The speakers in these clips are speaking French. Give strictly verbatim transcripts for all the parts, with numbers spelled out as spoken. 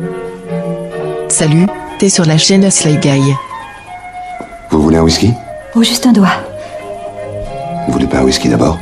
Salut, t'es sur la chaîne Sly Guy. Vous voulez un whisky? Oh, juste un doigt. Vous voulez pas un whisky d'abord?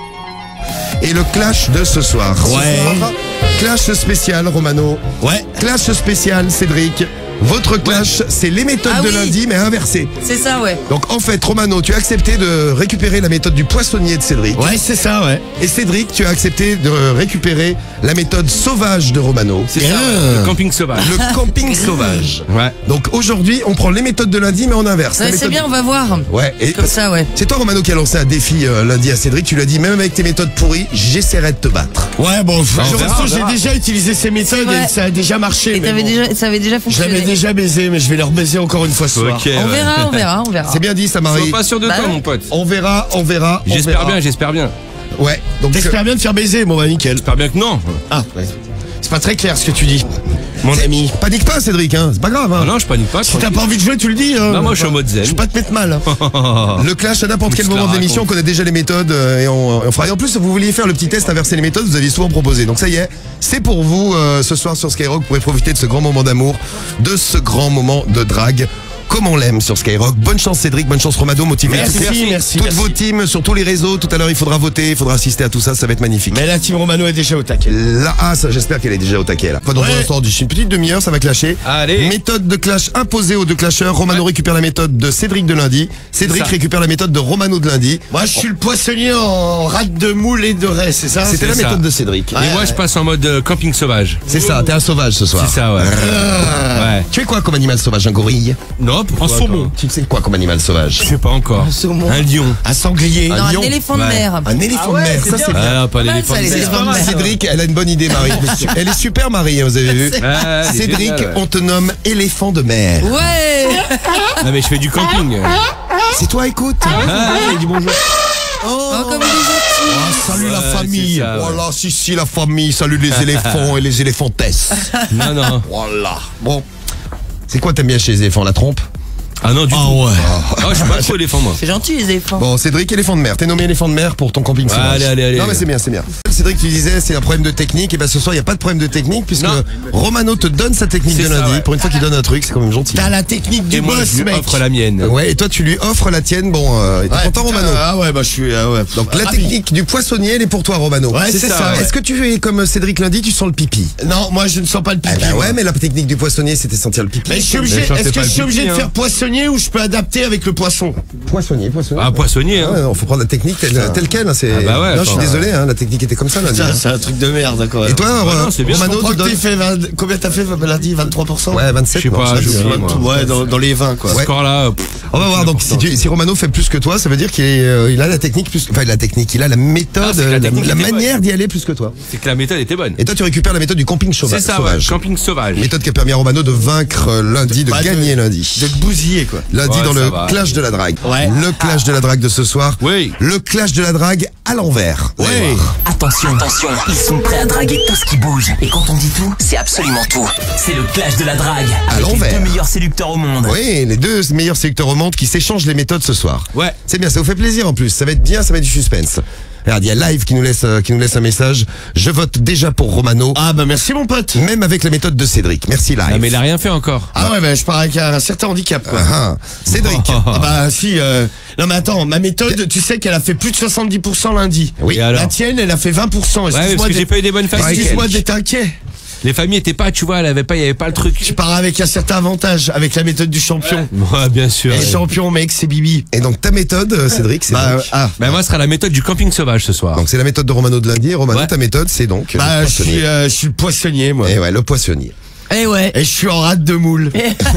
Et le clash de ce soir. Ouais. Ce soir, clash spécial, Romano. Ouais. Clash spécial, Cédric. Votre clash, ouais. c'est les méthodes ah de oui. lundi, mais inversées. C'est ça, ouais. Donc en fait, Romano, tu as accepté de récupérer la méthode du poissonnier de Cédric. Ouais, c'est ça, ouais. Et Cédric, tu as accepté de récupérer la méthode sauvage de Romano. C'est ça, ouais. Le camping sauvage. Le camping sauvage. Ouais. Donc aujourd'hui, on prend les méthodes de lundi, mais en inverse. Ouais, c'est méthode... bien, on va voir. Ouais. Et comme ça, ouais. C'est toi, Romano, qui a lancé un défi euh, lundi à Cédric. Tu lui as dit, même avec tes méthodes pourries, j'essaierai de te battre. Ouais, bon, de toute façon, j'ai verra. déjà utilisé ces méthodes et ça a déjà marché. Et mais t'avais bon. déjà, ça avait déjà Je fonctionné. l'avais déjà baisé, mais je vais leur baiser encore une fois ce soir. Ok, On ouais. verra, on verra, on verra. C'est bien dit, ça Marie. Sois pas sûr de Bah toi, ouais. mon pote. On verra, on verra. on J'espère verra. bien, j'espère bien. Ouais. Donc T'espères bien de faire baiser, bon bah nickel. J'espère bien que non. Ah, ouais. C'est pas très clair ce que tu dis, mon c'est- ami. Panique pas, Cédric. Hein. C'est pas grave. Hein. Ah non, je panique pas. Si t'as pas envie de jouer, tu le dis. Hein. Non, moi je suis en mode zen. Je vais pas te mettre mal. Hein. Le clash à n'importe Mais quel tu te moment la de l'émission, on racontes. connaît déjà les méthodes euh, et on, on fera. Et en plus, vous vouliez faire le petit test inverser les méthodes, vous aviez souvent proposé. Donc ça y est, c'est pour vous euh, ce soir sur Skyrock. Vous pourrez profiter de ce grand moment d'amour, de ce grand moment de drague. Comme on l'aime sur Skyrock. Bonne chance Cédric, bonne chance Romano, motivez Merci, toutes, merci, toutes merci. vos teams sur tous les réseaux. Tout à l'heure, il faudra voter, il faudra assister à tout ça, ça va être magnifique. Mais la team Romano est déjà au taquet. Là, ah, ça, j'espère qu'elle est déjà au taquet là. Pas dans Ouais. un instant, d'ici une petite demi-heure, ça va clasher. Allez. Méthode de clash imposée aux deux clasheurs. Romano récupère la méthode de Cédric de lundi. Cédric Ça. récupère la méthode de Romano de lundi. Moi, je suis le poissonnier en rate de moule et de raie, c'est ça? C'était la c'est ça. méthode de Cédric. Et moi je passe en mode euh, camping sauvage. C'est ça, t'es un sauvage ce soir. C'est ça, ouais. Ouais. Tu es quoi comme animal sauvage? Un gorille? Non, pourquoi un saumon. Tu sais quoi comme animal sauvage? Je sais pas encore. saumon. Un lion. Un sanglier. Non, un lion. éléphant de Ouais. mer. Un éléphant de mer, ça c'est bien. Ah, pas mal, l'éléphant. ça, les de mer. éléphants de mer. Cédric, elle a une bonne idée, Marie. Elle est super, Marie, hein, vous avez vu. Ah, elle est Cédric, géniale, ouais. on te nomme éléphant de mer. Ouais. Non, mais je fais du camping. C'est toi, écoute. Ah, il dit bonjour. Oh, comme il est gentil. Ah, salut la Ouais, famille. c'est ça, ouais. Voilà, si, si, la famille. Salut les éléphants et les éléphantesses. Non, non. Voilà. Bon. C'est quoi t'aimes bien chez les éléphants? La trompe? Ah non, du Ah tout. ouais. Ah, je suis pas trop éléphant, moi. C'est gentil, les éléphants. Bon, Cédric, éléphant de mer. T'es nommé éléphant de mer pour ton camping sauvage. Allez, allez, allez. Non, mais c'est bien, c'est bien. Cédric, tu disais, c'est un problème de technique. Et ben ce soir, il n'y a pas de problème de technique puisque Non. Romano te donne sa technique C'est de ça, lundi. ouais. Pour une fois qu'il donne un truc, c'est quand même gentil. T'as la technique du Et moi, boss, je lui mec. offre la mienne. Ouais, et toi, tu lui offres la tienne. Bon, euh, t'es Ouais, content, putain, Romano? Ah ouais, bah je suis. Ah ouais. Donc, la Ah, technique du poissonnier, elle est pour toi, Romano. Ouais, c'est ça, ouais. Est-ce que tu es comme Cédric lundi, tu sens le pipi? Non, moi je ne sens pas le pipi. Eh ben moi. ouais, mais la technique du poissonnier, c'était sentir le pipi. Mais je suis Mais obligé. je sentais Est-ce que pas je le suis obligé pipi, de hein. faire poissonnier ou je peux adapter avec le poisson? Poissonnier, poissonnier. Ah, poissonnier, Ah hein. ouais, non, faut prendre la technique telle, telle quelle. Hein, c'est... Ah bah ouais, non, je suis attends. désolé, hein, la technique était comme ça lundi. Ça, hein. c'est un truc de merde, d'accord. Et toi, Ah euh, non, c'est bien. Je Romano, comprends te que donne... t'es fait vingt. Combien t'as fait lundi? vingt-trois pour cent? Ouais, vingt-sept. Je sais non, pas, je je sais sais pas. pas. Ouais, dans, dans les vingt, quoi. Ouais. Score là. pff, On va voir, donc si, tu- si Romano fait plus que toi, ça veut dire qu'il est, euh, il a la technique plus... Enfin, il a la technique, il a la méthode, Ah, c'est que la la, technique la était manière d'y aller plus que toi. C'est que la méthode était bonne. Et toi, tu récupères la méthode du camping C'est sauvage. ça, ouais. sauvage. Camping sauvage. Méthode qui a permis à Romano de vaincre euh, lundi, de Bah, de- gagner lundi. D'être bousillé, quoi. Lundi Ouais, dans ça le va. clash de la drague. Ouais. Le clash de la drague de ce soir. Oui. Le clash de la drague à l'envers. Oui. Attention, attention, ils sont prêts à draguer tout ce qui bouge. Et quand on dit tout, c'est absolument tout. C'est le clash de la drague. À Avec les l'envers. deux meilleurs séducteurs au monde. Oui, les deux meilleurs séducteurs au monde qui s'échangent les méthodes ce soir. Ouais. C'est bien, ça vous fait plaisir en plus. Ça va être bien, ça va être du suspense. Regarde, il y a Live qui nous laisse, euh, qui nous laisse un message. Je vote déjà pour Romano, Ah bah merci mon pote. même avec la méthode de Cédric. Merci Live. Ah, mais il a rien fait encore. Ah ouais, bah je pars avec un certain handicap, quoi. Ah, ah. Cédric. Ah bah si, euh... non mais attends, ma méthode, tu sais qu'elle a fait plus de soixante-dix pour cent lundi. Oui. Et alors La tienne, elle a fait vingt pour cent. Ouais, parce Excuse-moi que j'ai d'être- pas eu des bonnes familles. Excuse-moi d'être inquiet. Les familles étaient pas, tu vois, elle avait pas, il y avait pas le truc. Tu pars avec un certain avantage, avec la méthode du champion. Ouais, bien sûr. Et champion, mec, c'est Bibi. Et donc ta méthode, euh, Cédric, c'est Bah, donc... euh, ah. Bah, moi, ce sera la méthode du camping sauvage ce soir. Donc c'est la méthode de Romano de lundi. Et Romano, Ouais. ta méthode, c'est donc euh, Bah, le je suis, poissonnier. euh, je suis le poissonnier, moi. Et ouais, le poissonnier. Eh ouais. Et je suis en rate de moule.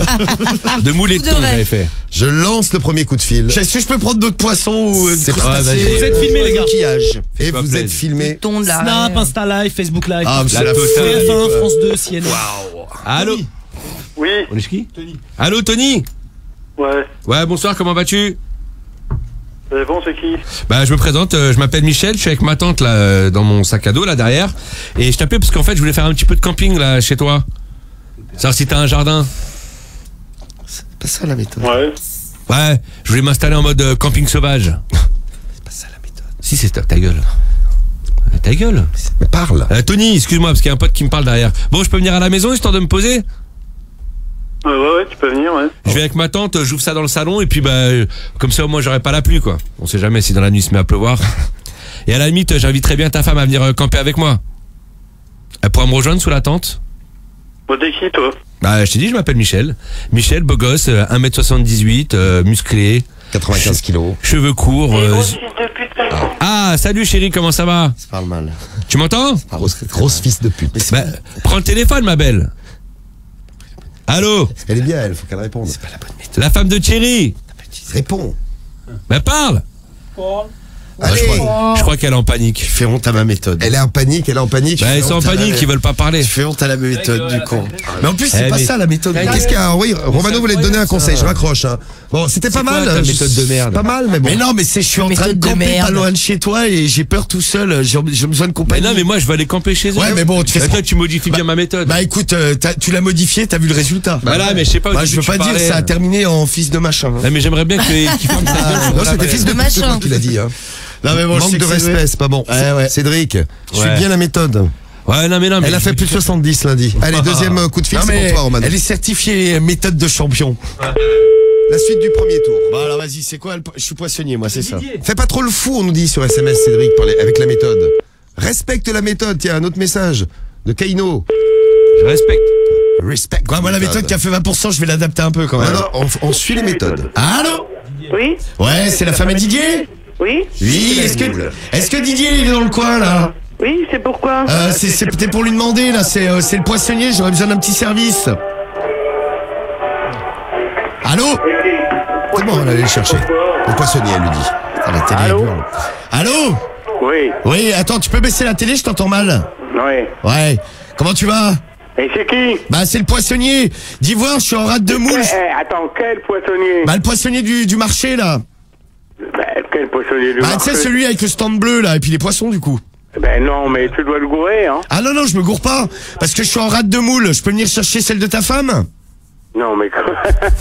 De moule et de Tout de thon, vrai. j'avais fait. Je lance le premier coup de fil. Est-ce que je peux prendre d'autres poissons ou euh, C'est crustacés, pas- vas-y. Vous êtes filmés, les gars. Coquillage. Et Fais-toi vous êtes plaisir. filmé. Ton de la Snap, Insta Live, Facebook Live. Ah, c'est La la totale. T F un, folie, France deux, C N N. Allô Oui, On est qui Allô, Tony ouais. Ouais, bonsoir, comment vas-tu C'est bon, c'est qui? Bah, je me présente, euh, je m'appelle Michel, je suis avec ma tante là, euh, dans mon sac à dos là derrière. Et je t'appelais parce qu'en fait, je voulais faire un petit peu de camping là chez toi. Savoir si t'as un jardin. C'est pas ça la méthode. Ouais. Ouais, je voulais m'installer en mode euh, camping sauvage. C'est pas ça la méthode. Si, c'est ta, ta gueule. Ta Ta gueule. Mais parle. Euh, Tony, excuse-moi, parce qu'il y a un pote qui me parle derrière. Bon, je peux venir à la maison histoire de me poser? Euh, ouais, ouais, tu peux venir, ouais. Je vais avec ma tante, j'ouvre ça dans le salon et puis bah euh, comme ça au moins j'aurai pas la pluie quoi. On sait jamais si dans la nuit il se met à pleuvoir. Et à la limite j'inviterai bien ta femme à venir euh, camper avec moi. Elle pourra me rejoindre sous la tente. Bon, t'es qui, toi? Bah je t'ai dit je m'appelle Michel. Michel, beau gosse, euh, un mètre soixante-dix-huit, euh, musclé, quatre-vingt-quinze kilos. cheveux courts. euh, Ah salut chérie, comment ça va? Ça parle mal. Tu m'entends? Grosse, grosse fils de pute. Bah prends le téléphone ma belle. Allô? Elle est bien, elle, faut qu'elle réponde. La femme de Thierry. Réponds. Bah parle. Allez. je crois, je crois qu'elle est en panique. Tu fais honte à ma méthode. Elle est en panique, elle est en panique. Bah Tu ils fais sont en honte à la- panique, ils veulent pas parler. Tu fais honte à la méthode du con. Mais en plus, c'est Eh, pas mais- ça la méthode. Qu'est-ce qu'il y a? Oui, Romano voulait te donner un conseil, je raccroche. Hein. Bon, c'était pas quoi mal. ta euh, méthode de merde? Pas mal, mais bon. Mais non, mais c'est, je suis en train de Méthode de camper pas merde. loin de chez toi et j'ai peur tout seul. J'ai, j'ai besoin de Mais compagnie. non mais moi je vais aller camper chez eux. Ouais, mais bon, tu fais Bah, ça. toi tu modifies bien ma méthode. Bah écoute, euh, t'as- tu l'as modifié, t'as vu le résultat. Bah là, mais je sais pas au Bah, début je veux tu pas dire, parlais. ça a terminé en fils de machin. hein. Ouais, mais j'aimerais bien que- qu'il ferme sa gueule. Ah, non, c'était fils de De pute, c'est machin. toi qui l'a dit. Hein. Non, mais bon, je Manque sais de que c'est- respect, c'est pas bon. Ouais, ouais. Cédric, je suis Ouais. bien la méthode. Ouais non mais non mais Elle a fait plus de soixante-dix lundi. Allez, deuxième euh, coup de fil, Non, c'est mais pour toi, Romano. elle est certifiée méthode de champion. La suite du premier tour. Bah alors vas-y, c'est quoi le po- Je suis poissonnier, moi, c'est ça. Fais pas trop le fou, on nous dit sur S M S, Cédric, par les- avec la méthode. Respecte la méthode. Tiens, un autre message de Kaino. je respecte. Respect. Quoi, moi, la méthode qui a fait vingt pour cent, je vais l'adapter un peu quand Non, même. non, on, on suit les méthodes. Allô? Oui? Ouais, c'est la femme à Didier? Oui? Oui, est-ce que, est-ce que Didier il est dans le coin là? Oui, c'est pourquoi? Euh, c'est, c'est peut-être pour lui demander là, c'est, euh, c'est le poissonnier, j'aurais besoin d'un petit service. Allô? C'est bon, on va aller le chercher. Le poissonnier, elle lui dit. Ah, la télé est Allô? dure. Allô? Oui, Oui, attends, tu peux baisser la télé, je t'entends mal. oui. Ouais. Comment tu vas? Et c'est qui? Bah c'est le poissonnier d'Ivoire, je suis en rate de moule. Eh, eh, attends, quel poissonnier? Bah le poissonnier du, du marché là. Ben, quel poissonnier du Bah tu sais marché? celui avec le stand bleu là, et puis les poissons du coup. Ben non, mais tu dois le gourer, hein? Ah non non, je me gourre pas, parce que je suis en rate de moule. Je peux venir chercher celle de ta femme? Non, mais quoi?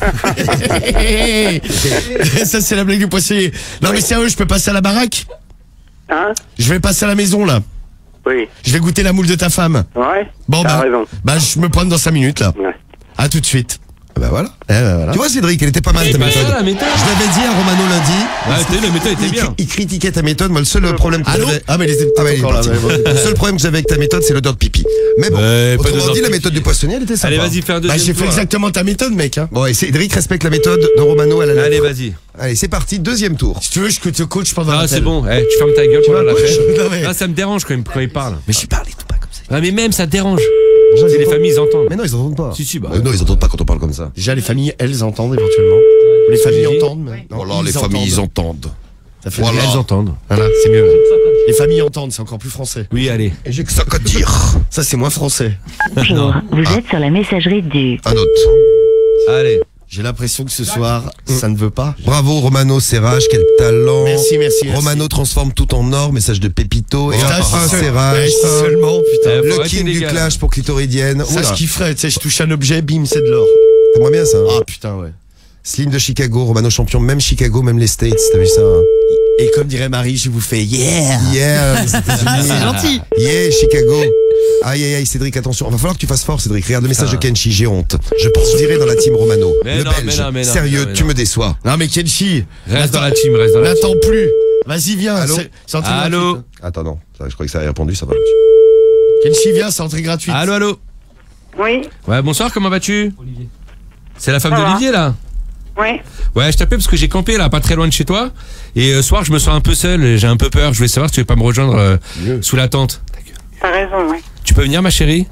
Ça c'est la blague du poissonnier. Non mais sérieux, je peux passer à la baraque? Hein? Je vais passer à la maison là. Oui. Je vais goûter la moule de ta femme. Ouais? Bon T'as bah, raison. bah je me pointe dans cinq minutes là. Ouais. À tout de suite. Bah voilà. Eh ben, voilà. Tu vois, Cédric, elle était pas mal ta C'est pas méthode. ça, la méthode. Je l'avais dit à Romano lundi. Ouais, t'as vu, la méthode était Il, bien. il critiquait ta méthode. Moi, le seul problème que Allô? j'avais. Ah mais les Ah ouais, il est encore là. parti. ouais, ouais. Le seul problème que j'avais avec ta méthode, c'est l'odeur de pipi. Mais bon, Ouais, pas autrement d'odeur dit, de la pipi. méthode du poissonnier, elle était sympa. Allez vas-y faire Bah deuxième j'ai fait tour, là. exactement ta méthode mec hein. Bon, et Cédric respecte la méthode de Romano à la lettre. Allez vas-y. Allez, c'est parti, deuxième tour. Si tu veux, je te coach pendant Ah l'appel. c'est bon, eh, tu fermes ta gueule pendant la Ouais, fête. non, mais- Ah ça me dérange quand il, quand il parle. Mais je parle tout pas comme ça. Ah mais même ça te dérange. Si les familles ils entendent. Mais non, ils entendent pas. Si, si, bah. Euh, non, ils entendent pas quand on parle comme ça. Déjà, les familles, elles entendent éventuellement. Les familles Gigi. entendent. Mais non, Voilà, les familles, ils entendent. Ça fait Voilà. elles Elles entendent. entendent. Voilà, c'est mieux. Les familles entendent, c'est encore plus français. Oui allez. Et j'ai que ça qu'à dire. Ça, c'est moins français. Bonjour, vous êtes sur la messagerie du... Un autre. Allez. J'ai l'impression que ce soir, ça ne veut pas. Bravo, Romano Serrage, quel talent. Merci, merci, merci. Romano transforme tout en or, message de Pépito. Et Putain, un, si un seul- Serrage. ouais, si un- seulement, putain. Eh, faut Le arrêter, king les du gars. clash pour clitoridienne. Ça, Oula. je kifferais. Tu sais, je touche un objet, bim, c'est de l'or. T'aimerais bien ça. hein. Ah, putain, ouais. Slim de Chicago, Romano champion, même Chicago, même les States. T'as vu ça hein? Et comme dirait Marie, je vous fais yeah. Yeah, les États-Unis. C'est gentil. Yeah, Chicago. Aïe, aïe, aïe, Cédric, attention. Va falloir que tu fasses fort, Cédric. Regarde le message de Kenshi, j'ai honte. Je pense virer dans la team Romano. Mais le non, Belge. mais non, mais non, Sérieux, mais non, mais tu non. me déçois. Non, mais Kenshi. Reste dans la team, reste dans la team. N'attends plus. Vas-y, viens. Allô c'est, c'est entrée Allô gratuite. Attends, non. Ça, Je crois que ça a répondu, ça va. Kenshi, viens, c'est entrée gratuite. Allô allô. Oui? Ouais bonsoir, comment vas-tu? C'est la femme Ça va. d'Olivier là? Oui? Ouais, je t'appelle parce que j'ai campé là, pas très loin de chez toi. Et euh, soir, je me sens un peu seul, et j'ai un peu peur. Je voulais savoir si tu veux pas me rejoindre euh, sous la tente. T'as raison, oui. Tu peux venir, ma chérie?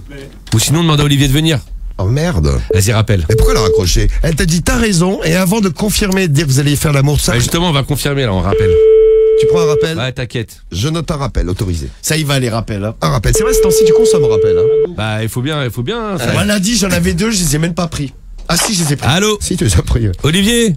Ou sinon, demande à Olivier de venir. Oh merde. Vas-y, rappelle. Et pourquoi elle a raccroché? Elle t'a dit t'as raison, et avant de confirmer, de dire que vous allez faire l'amour, ça. Ouais, justement, on va confirmer là, on rappelle. Tu prends un rappel? Ouais, t'inquiète. Je note un rappel, autorisé. Ça y va, les rappels. Hein. Un rappel. C'est vrai, ce temps-ci, tu consommes un rappel. Hein. Bah, il faut bien, il faut bien. ça- Moi, lundi, j'en avais deux, je les ai même pas pris. Ah si, je les ai pris. Allô? Si, tu les as pris. ouais. Olivier?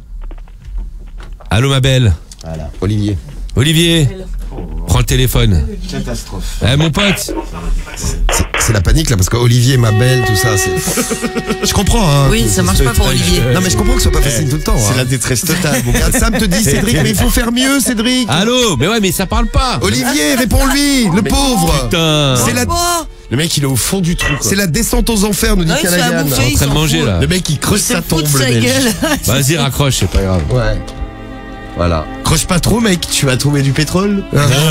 Allô, ma belle? Olivier. Olivier? Prends le téléphone. Catastrophe. Eh, mon pote? c'est la panique là parce qu'Olivier, ma belle, tout ça, c'est. Je comprends, hein. Oui, ça marche pas pour Olivier. Non, mais je comprends que ce soit pas facile tout le temps. C'est hein. la détresse totale. Bon, Regarde, Sam te dit, Cédric, mais il faut faire mieux, Cédric. Allô? Mais ouais, mais ça parle pas. Olivier, réponds-lui, le pauvre. Putain. C'est la, le mec, il est au fond du trou. quoi. c'est la descente aux enfers, nous dit Ouais, il se fait à Callaghan. bouffer, en il train de s'en manger, fout. là. Le mec, il creuse Il se sa fout tombe, de le sa Belge. gueule. Vas-y, raccroche, c'est pas grave. Ouais. Voilà. Creuse pas trop, mec, tu vas trouver du pétrole.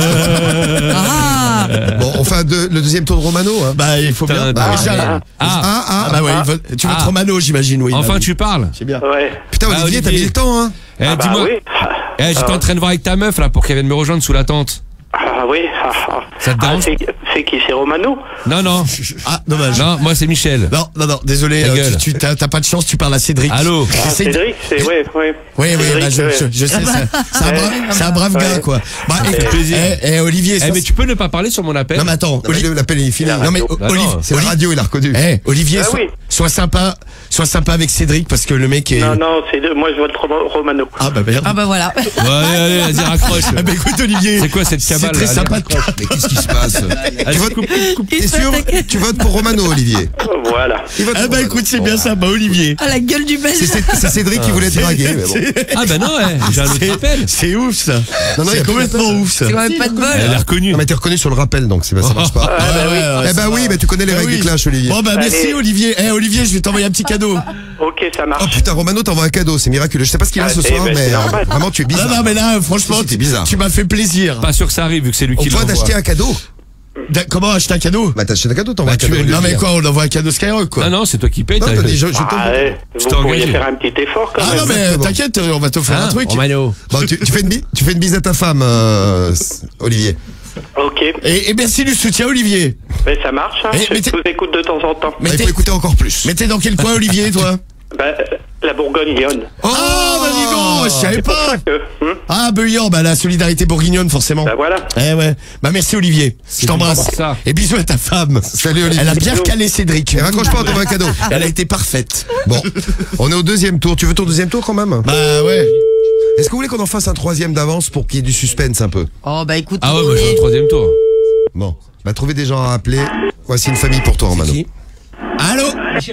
Ah. Bon, on fait un deux- le deuxième tour de Romano. Hein. Bah, il faut bien. Putain, Bah, ah, déjà, ah, Ah, ah, ah, bah ouais, il veut- tu veux Ah. être Romano, j'imagine, oui. Enfin, bah, tu parles. C'est bien. Ouais. Putain, Bah, Olivier, t'as mis Olivier. le temps, hein. Eh, Ah bah dis-moi. oui. Eh, j'étais en train de voir avec ta meuf là pour qu'elle vienne me rejoindre sous la tente. Ah oui. Ah, ah. Ça te Ah, dérange? c'est c'est qui? C'est Romano? Non, non. Ah, dommage. Non, moi c'est Michel. Non, non, non, désolé, Ta euh, gueule. tu tu- t'as t'as pas de chance, tu parles à Cédric. Allô? Ah, Essaye de- Cédric, c'est ouais, ouais. Oui, oui, Cédric, bah, je, ouais. je, je sais, c'est c'est un, brave- c'est un brave gars, Ouais. quoi. Bah, fait écoute, plaisir. eh, eh, Olivier, Eh, ça, mais tu peux ne pas parler sur mon appel? non, mais attends, Non, mais Oli- le- l'appel est fini. non, mais Ah, O- non, Olivier, C'est la Oli- radio, il a reconnu. eh, Olivier, Ah sois, oui. sois sympa, sois sympa avec Cédric parce que le mec est. Non, non, c'est de... moi je vote Rom- Romano. Ah bah merde. Ah bah voilà. Ouais, allez, allez, vas-y, raccroche. Ah bah écoute Olivier, C'est quoi cette cabale? c'est très Allez, sympa. de- raccroche. Mais qu'est-ce qui se passe? Allez, Tu votes, coupe, coupe, coupe. Il t'es se fait sûr? attaquer. Tu votes pour Romano, Olivier. Voilà. Il vote Ah pour bah Romano. écoute, c'est Bon, bien bah. ça, bah Olivier. Ah la gueule du belge. C'est- C'est c'est Cédric qui voulait te draguer, mais bon. Ah bah non, ouais, j'ai un autre C'est- appel. C'est ouf ça. Non, non, il y a C'est plus complètement d'appel. ouf ça. C'est quand même pas de bol. Elle a reconnu. Non, mais t'es reconnu sur le rappel, donc c'est- bah, ça marche pas. Ah bah oui. Eh bah oui, bah tu connais les Ah règles oui. du clash, Olivier. Bon bah merci Allez. Olivier. Eh Olivier, je vais t'envoyer un petit cadeau. Ok, ça Oh marche. putain, Romano t'envoie un cadeau, c'est miraculeux. Je sais pas ce qu'il a Ah, ce c'est- soir, mais mais c'est euh, normal. vraiment tu es bizarre. Non non mais là franchement, Si, si, t'es tu- bizarre. tu m'as fait plaisir. Pas sûr que ça arrive vu que c'est lui On qui doit l'envoie. t'acheter un cadeau. Da- Comment acheter un cadeau? Bah t'achètes un cadeau, t'envoies Bah, un tu cadeau. veux- Olivier. Non mais quoi, on envoie un cadeau Skyrock quoi. Non, non, c'est toi qui payes. Non, t'as- mais je, je Ah, t'en- ouais. Je Vous t'ai pourriez engagé. faire un petit effort quand Ah même. non mais Exactement. t'inquiète, on va t'offrir Hein, un truc. Romano. Bon, tu, tu fais une bise, tu fais une bise à ta femme, euh, Olivier. Ok, Et, et merci du soutien Olivier. mais ça marche. Hein. Eh, Je mais t'es- vous écoute de temps en temps. Mais Ah, il t'es faut écouter encore plus. mais t'es dans quel coin Olivier toi? Bah, euh, la Bourgogne-Lyonne. Oh, Ah bah dis donc, je savais C'est pour pas. ça que. Hum, Ah Beuillant, bah la solidarité bourguignonne forcément. bah voilà. Eh ouais. Bah merci Olivier. Je t'embrasse. pour ça. Et bisous à ta femme. Salut Olivier. Elle a bien recalé Cédric. Et raccroche pas, on t'envoie un cadeau. Elle a été parfaite. Bon, on est au deuxième tour. Tu veux ton deuxième tour quand même? Bah ouais. Est-ce que vous voulez qu'on en fasse un troisième d'avance pour qu'il y ait du suspense un peu? Oh bah écoute. Ah ouais, moi j'ai un Olivier. troisième tour. Bon, bah trouvez des gens à appeler. Voici une famille pour toi, Romano. Qui Allô?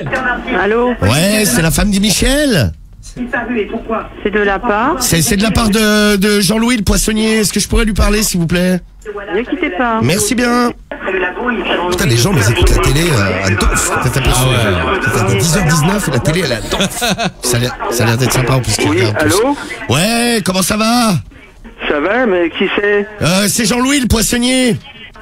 Allô? Ouais, c'est la femme de Michel. C'est de la part? C'est c'est de la part de, de Jean-Louis le poissonnier. Est-ce que je pourrais lui parler s'il vous plaît? Ne quittez pas. Merci bien. Putain, les gens, mais ils écoutent la télé euh, à donf. T'as tapé sur- Putain, il est dix heures dix-neuf et la télé, elle est à donf. Ça a l'air- ça a l'air d'être sympa en plus. qu'ils Oui, regardent tous. allô? Ouais, comment ça va? Ça va, mais qui c'est? Euh, c'est Jean-Louis le poissonnier.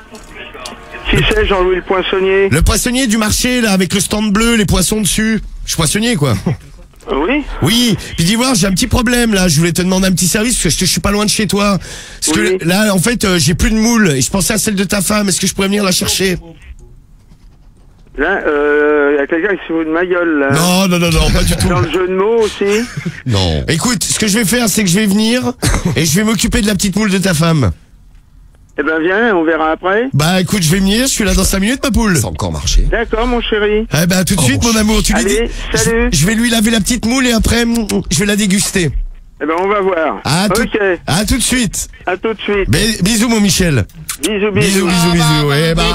Qui c'est, Jean-Louis le Poinçonnier? Le poissonnier du marché là avec le stand bleu, les poissons dessus. Je suis poissonnier quoi. Oui? Oui, puis dis voir, j'ai un petit problème là, je voulais te demander un petit service parce que je, te- je suis pas loin de chez toi. Parce Oui. que là en fait euh, j'ai plus de moule et je pensais à celle de ta femme, est-ce que je pourrais venir la chercher? Là, euh, y a quelqu'un qui se fout de ma gueule, là. Non, non, non, non, pas du tout. Dans le jeu de mots aussi? Non. Écoute, ce que je vais faire c'est que je vais venir et je vais m'occuper de la petite moule de ta femme. Eh ben, viens, on verra après. Bah écoute, je vais venir, je suis là dans cinq minutes ma poule. Ça a encore marché. D'accord, mon chéri. Eh ben tout de Oh, suite mon mon amour, tu lui Allez, dis. salut. Je, je vais lui laver la petite moule et après mm, je vais la déguster. Eh ben, on va voir. À tout, Ok, à tout de suite. à tout de suite. Bis- Bisous mon Michel. Bisous, Bisous, bisous. bisous, bisous. Eh bah,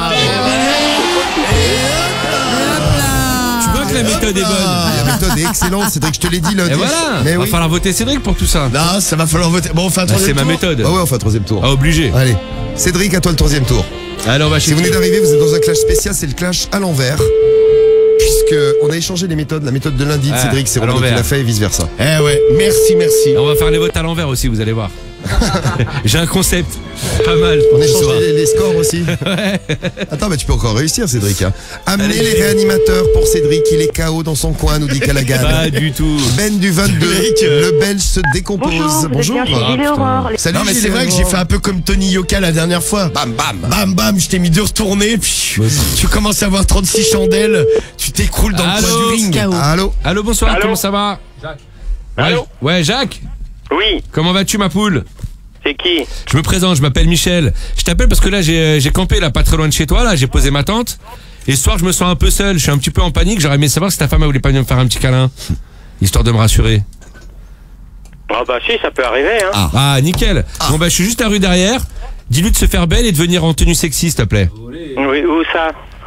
Tu vois que la méthode est bonne. Ah, la méthode est excellente, Cédric, je te l'ai dit lundi. Et voilà. Mais Va oui. falloir voter Cédric pour tout ça. non, ça va falloir voter. Bon, on fait un Ah, c'est troisième ma tour. méthode. Ah ouais, on fait un troisième tour. Ah, obligé. Allez, Cédric, à toi le troisième tour. Allez, on va Si chez vous venez d'arriver, vous êtes dans un clash spécial, c'est le clash à l'envers. Puisque on a échangé les méthodes, la méthode de lundi de Ah, Cédric, c'est à Romano qui l'envers. l'a fait et vice versa. Eh ouais, merci, merci. On va faire les votes à l'envers aussi, vous allez voir. J'ai un concept. Pas mal. On Ce échange soir. les, les scores aussi. Attends, mais tu peux encore réussir, Cédric. Hein. Amenez les réanimateurs pour Cédric, il est K O dans son coin, nous dit Callaghan. Pas du tout. Ben du vingt-deux, Mec, euh, le Belge se décompose. Bonjour, vous êtes bien chez Gilles et Aurore. Salut, Non mais c'est Gilles vrai que j'ai Aurore. fait un peu comme Tony Yoka la dernière fois. Bam, bam. Bam bam, je t'ai mis deux retournés, puis tu commences à avoir trente-six chandelles, tu t'écroules dans le Allô, coin du ring. K O. Allô. Allô, bonsoir, Allô comment ça va Jacques. Ouais, Allô ouais, Jacques. Oui, Comment vas-tu, ma poule? c'est qui? Je me présente, je m'appelle Michel. Je t'appelle parce que là, j'ai j'ai campé là, pas très loin de chez toi, là, j'ai posé ma tente. Et ce soir, je me sens un peu seul, je suis un petit peu en panique. J'aurais aimé savoir si ta femme elle voulait pas venir me faire un petit câlin, histoire de me rassurer. Ah bah si, ça peut arriver, hein. Ah, nickel. Bon, bah, je suis juste à la rue derrière. Dis-lui de se faire belle et de venir en tenue sexy, s'il te plaît. Oui, où ça?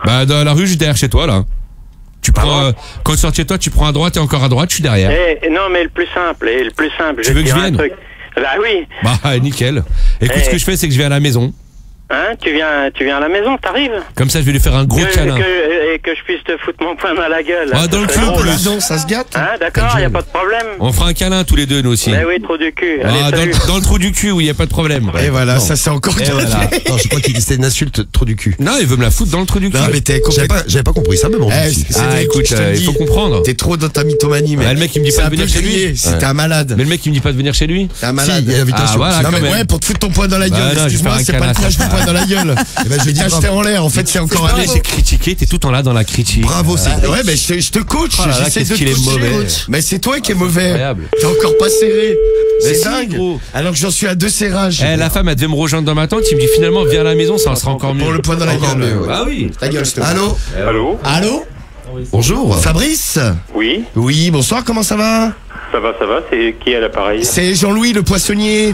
Bah dans la rue, juste derrière chez toi là. Tu prends, euh, quand tu sors de chez toi, tu prends à droite et encore à droite, je suis derrière. Eh, non, mais le plus simple, eh, le plus simple. Tu je veux vais que te je dire un vienne truc. Bah oui. Bah nickel. Écoute, Eh. ce que je fais, c'est que je viens à la maison. Hein, tu viens, tu viens à la maison, t'arrives. Comme ça, je vais lui faire un gros que, câlin. que, et que je puisse te foutre mon poing dans la gueule. Ah, dans le cul, drôle, hein. Non, ça se gâte. Hein, d'accord, y a pas de problème. On fera un câlin tous les deux, nous aussi. Mais oui, trop du cul. Ah, Allez, dans, salut. le- dans le trou du cul, oui, y a pas de problème. Et voilà, Non. ça c'est encore Et voilà. Non, je crois qu'il c'était une insulte trop du cul. Non, il veut me la foutre dans le trou du cul. Non, mais t'es J'avais complètement. pas, j'avais pas compris ça, mais bon. Eh, si. c'est- Ah, Cédric, écoute, je te euh, le il dis. faut comprendre. T'es trop dans ta mythomanie, mais. Bah, le mec, il me dit c'est pas de un venir peu chez lui. crié, si Ouais. t'es un malade. Mais le mec, il me dit pas de venir chez lui. T'es un Si, malade. il y a l'invitation. Ah, voilà. Non quand mais même. ouais, pour te foutre ton poing dans la Bah, gueule, non, je vais excuse-moi, faire un c'est pas câlin. le clash du poing dans la gueule. Eh ben, je lui dis T'as bravo. acheté en l'air, en fait c'est encore un Allez, j'ai critiqué, t'es tout le temps là dans la critique. Bravo, Ah, Cédric. ouais, mais je te, je te coach, Oh là là, j'essaie qu'est-ce de te qu'il est coacher. mauvais. Mais c'est toi qui es mauvais. Incroyable. T'es encore pas serré. Mais C'est si, dingue. gros. Alors que j'en suis à deux serrages. Eh, la femme, elle devait me rejoindre dans ma tente, il me dit finalement, viens à la maison, ça en sera encore mieux. Pour le poing dans la Encore gueule. mieux, ouais. Ah oui. Ta gueule, s'il te plaît. Allô? Allô? Allô? Bonjour. Fabrice? Oui, Oui, bonsoir, comment ça va? ça va, ça va. C'est qui à l'appareil? C'est Jean-Louis le poissonnier.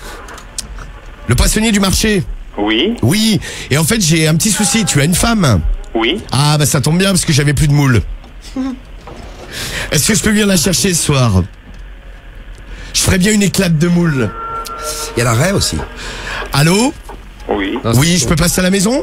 Le poissonnier du marché. Oui, Oui, et en fait j'ai un petit souci, tu as une femme? oui. Ah bah ça tombe bien parce que j'avais plus de moules. Est-ce que je peux venir la chercher ce soir? Je ferais bien une éclate de moules. Il y a la raie aussi. Allô? Oui. Non, Oui, je peux passer à la maison?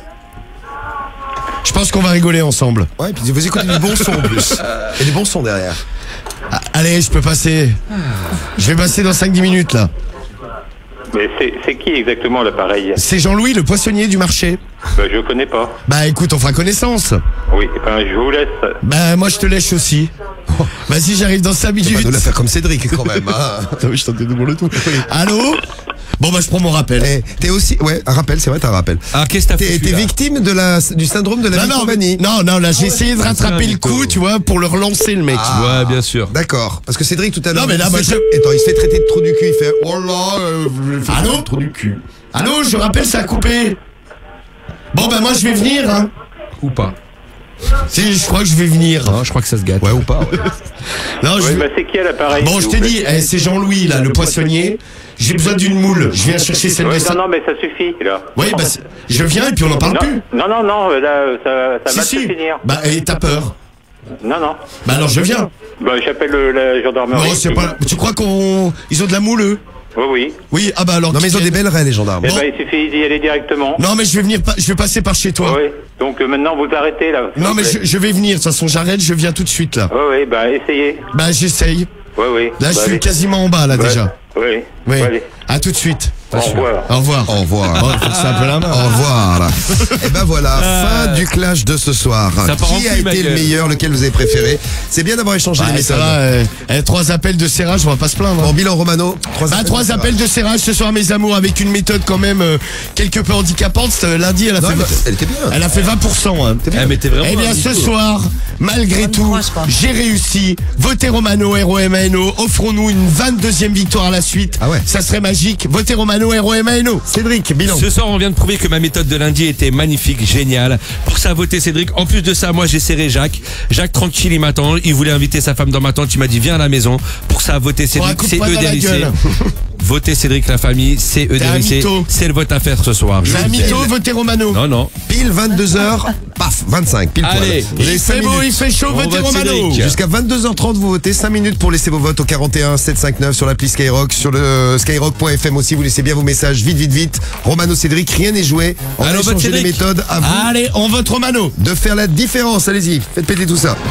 Je pense qu'on va rigoler ensemble. Ouais, et puis vous écoutez du bon son en plus. Il y a du bon son derrière. Ah, allez, je peux passer. Je vais passer dans cinq dix minutes là. Mais c'est c'est qui exactement l'appareil? C'est Jean-Louis, le poissonnier du marché. Bah, je connais pas. Bah écoute, on fera connaissance. Oui, enfin, je vous laisse. Bah moi je te lèche aussi. Vas-y, j'arrive dans cinq Tu vas minutes. nous la faire comme Cédric quand même. Hein. Attends, je t'entends de le tout. Allô? Bon bah je prends mon rappel. Eh, t'es aussi, ouais, un rappel, c'est vrai, t'as un rappel. Ah, qu'est-ce que t'as T'es foutu t'es là victime de la, du syndrome de la Non, non, mythomanie. non, non, là j'ai essayé de c'est rattraper un le coup, mytho. tu vois, pour le relancer le mec. Ouais, bien sûr. D'accord. Parce que Cédric tout à l'heure. Non, mais là, il moi, se fait- je- Attends, il se fait traiter de trou du cul. Il fait oh là. Euh, je fais Allô? trou du cul. Allô, je rappelle, ça a coupé. Bon bah moi je vais venir. Hein. Ou pas. Si, je crois que je vais venir. Non, je crois que ça se gâte. Ouais ou pas. Ouais. Non, je Oui, vais- bah, c'est qui à l'appareil? Bon, s'il je vous t'ai plaît? dit, eh, c'est Jean-Louis là, le poissonnier. J'ai besoin d'une moule. Je viens chercher celle Ouais, de non, ça. non, mais ça suffit, là. Oui, bah c'est- je viens et puis on en parle non, plus. non, non, non, là, ça, ça va Si, se si. finir. Bah et t'as peur. Non, non. Bah alors je viens. Bah, j'appelle euh, la gendarmerie. Non, c'est pas. Tu crois qu'on. Ils ont de la moule eux? Oui, oui. Oui, ah bah alors. Non mais ils ont qu'ils des viennent. belles raies les gendarmes. Eh Bon. ben, il suffit d'y aller directement. Non mais je vais venir, pa- je vais passer par chez toi. Oui. Donc, euh, maintenant, vous arrêtez, là. s'il Non vous mais plaît. je, je vais venir. De toute façon, j'arrête. Je viens tout de suite là. Oui, oui, bah, essayez. Bah j'essaye. Oui, oui. Là, je Bah, suis allez. quasiment en bas là Ouais. déjà. Oui. Oui. Bah, allez. À tout de suite. Au revoir. Au revoir. Au revoir. Oh, faut que ça un peu la main. Au revoir. Et ben voilà, fin du clash de ce soir. Ça part en Qui a couille, ma été le gueule. meilleur, lequel vous avez préféré? C'est bien d'avoir échangé les Ouais, ça méthodes. va, euh, eh, trois appels de serrage, on va pas se plaindre. Bon, hein. bilan Romano. Trois Bah, trois appels de serrage ce soir, mes amours, avec une méthode quand même euh, quelque peu handicapante. Euh, Lundi, elle a Non, fait, mais vingt- elle était bien. elle a fait vingt pour cent. Hein. Eh, mais t'es vraiment. Eh bien, un ce mytho. soir, malgré tout, vingt-trois, je crois. j'ai réussi. Votez Romano, R O M A N O. Offrons-nous une vingt-deuxième victoire à la suite. Ah ouais. Ça serait magique. Votez Romano, R O M A N O. Cédric, bilan. Ce soir, on vient de prouver que ma méthode de lundi était magnifique, géniale. Pour ça, voter Cédric. En plus de ça, moi, j'ai serré Jacques. Jacques, tranquille, il m'attend. Il voulait inviter sa femme dans ma tente. Il m'a dit, viens à la maison. Pour ça, voter Pour un Cédric. coup de C'est poing dans la E D L I C. gueule. Votez Cédric, la famille. C'est T'es un E D L I C. mytho. C'est le vote à faire ce soir. Je C'est un vous le dis. mytho, votez Romano. Non, non. Pile vingt-deux heures, paf, vingt-cinq, pile poil. Allez. Vous avez Il cinq fait beau, minutes. il fait chaud, On votez vote Romano. Cédric. Jusqu'à vingt-deux heures trente, vous votez cinq minutes pour laisser vos votes au quarante et un sept cent cinquante-neuf sur l'appli Skyrock, sur le skyrock point f m aussi. Vous laissez bien vos messages vite, vite, vite. Romano, Cédric, rien n'est joué. On Allô, va vote changer les Cédric. méthodes à vous Allez, on vote Romano. de faire la différence. Allez-y, faites péter tout ça.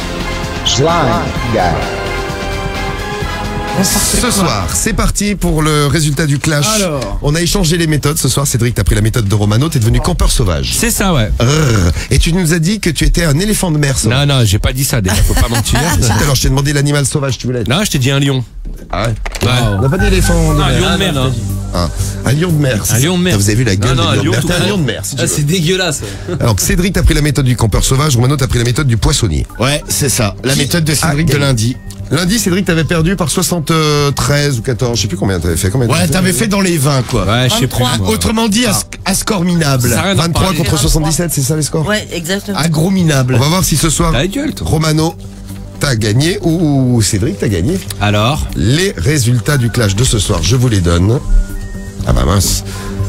Ce soir, c'est parti pour le résultat du clash. Alors. On a échangé les méthodes. Ce soir, Cédric, t'as pris la méthode de Romano. T'es devenu campeur sauvage. C'est ça, ouais. Rrr. Et tu nous as dit que tu étais un éléphant de mer. sauvage. Non, non, j'ai pas dit ça déjà. Faut pas mentir. Si, alors je t'ai demandé l'animal sauvage, tu voulais être. Non, je t'ai dit un lion. Ah ouais. Ouais. On n'a pas dit éléphant de Non, un mer. lion de mer, non. Ah, un lion de mer. c'est Un ça. lion de mer. Vous avez vu la gueule Non, non, du un lion de lion mer. tout T'es un court. lion de mer. si tu Ah, veux. c'est dégueulasse. Alors que Cédric, t'as pris la méthode du campeur sauvage. Romano, t'as pris la méthode du poissonnier. Ouais, c'est ça. La méthode de Cédric Ah, de lundi. Lundi, Cédric, t'avais perdu par soixante-treize ou quatorze. Je sais plus combien t'avais fait. Combien Ouais, t'avais t'avais fait dans les vingt, quoi. Ouais, je sais plus. moi. Autrement dit, à, sc- à score minable. Ça sert à rien d'en vingt-trois parler. contre soixante-dix-sept, c'est ça les scores? Ouais, exactement. À gros minable. On va voir si ce soir, Ta gueule, toi. Romano, t'as gagné ou Cédric, t'as gagné. Alors Les résultats du clash de ce soir, je vous les donne. Ah bah mince.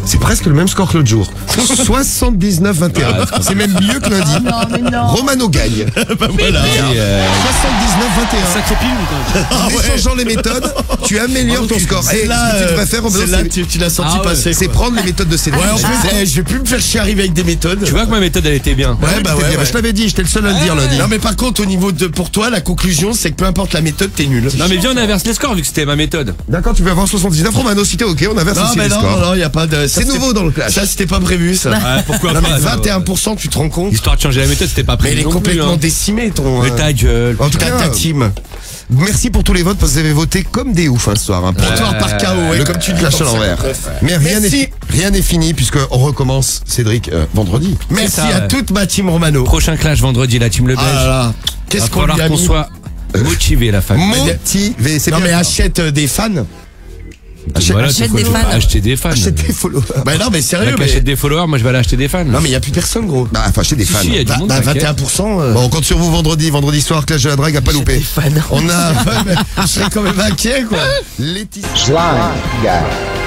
C'est presque le même score que l'autre jour. soixante-dix-neuf vingt et un. C'est même mieux que lundi. Non, mais non. Romano gagne. Bah voilà. soixante-dix-neuf vingt et un. Sacré pilou, quand même. En échangeant les méthodes, tu améliores ton score. C'est Et là, ce que tu euh, devrais faire, en c'est faisant, là c'est- tu, tu l'as senti Ah ouais. passer. c'est quoi. prendre les méthodes de Cédric. Ouais, en plus, eh, je vais plus me faire chier arriver avec des méthodes. Tu vois que ma méthode elle était bien. Ouais, bah T'es ouais, bien, ouais. Je t'avais dit, j'étais le seul à le dire lundi. Non, mais par contre, au niveau de, pour toi, la conclusion, c'est que peu importe la méthode, t'es nul. Non mais viens on inverse les scores vu que c'était ma méthode. D'accord, tu peux avoir soixante-dix-neuf. Romano, si t'es ok, on inverse Non, aussi mais les non, scores. non, non, y a pas de. ça, C'est c'était- nouveau dans le clash. Ça, c'était pas prévu, ça. Ah, pourquoi Non, pas mais vingt et un pour cent, tu te rends compte? Histoire de changer la méthode c'était pas Mais prévu. il est non plus, complètement hein. décimé, ton. Mais euh, ta gueule. En tout ta, cas, ta team. merci pour tous les votes parce que vous avez voté comme des oufs hein, ce soir. Hein, pour Victoire par K O, ouais, le comme tu dis. clash à comme ça. l'envers. Mais rien Merci. n'est rien n'est fini puisque on recommence Cédric euh, vendredi. Merci ça, à ouais. toute ma team Romano. Prochain clash vendredi la team Le Ah là Belge. là. Qu'est-ce Va qu'on falloir lui a qu'on mis? soit motivé la famille. Motivé, c'est Non, bien. mais achète euh, des fans. Achète- Voilà, achète faut- des faut fans. Acheter des fans. Achète des followers. Bah non, mais Il y sérieux, a qui mais. achète des followers, moi je vais aller acheter des fans. Non, mais y a plus personne, gros. Bah, enfin, acheter des Si, fans. si, il y a du Bah, monde. bah, t'inquiète. vingt et un pour cent. euh, Bon, on compte sur vous vendredi, vendredi soir, clash de la drague à pas louper. On a Je serais quand même inquiet, quoi. Laetitia. Slime guy.